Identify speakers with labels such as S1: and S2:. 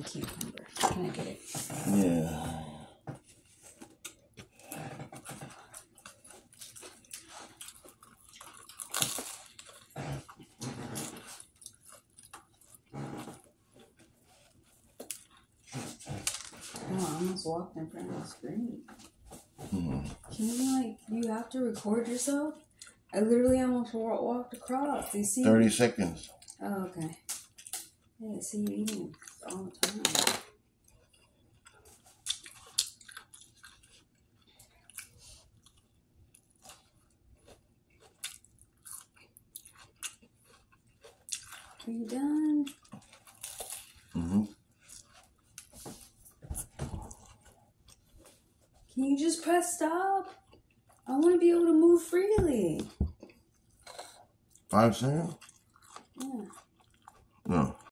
S1: cucumber. Can I get it?
S2: Yeah.
S1: Oh, I almost walked in front of the screen.
S2: Hmm.
S1: Can you, you have to record yourself? I literally almost walked across. Do you see
S2: 30
S1: me?
S2: seconds.
S1: Oh, okay. Yeah, I see you eating all the time. Are you done?
S2: Mm-hmm.
S1: Can you just press stop? I want to be able to move freely.
S2: 5 seconds?
S1: Yeah.
S2: No.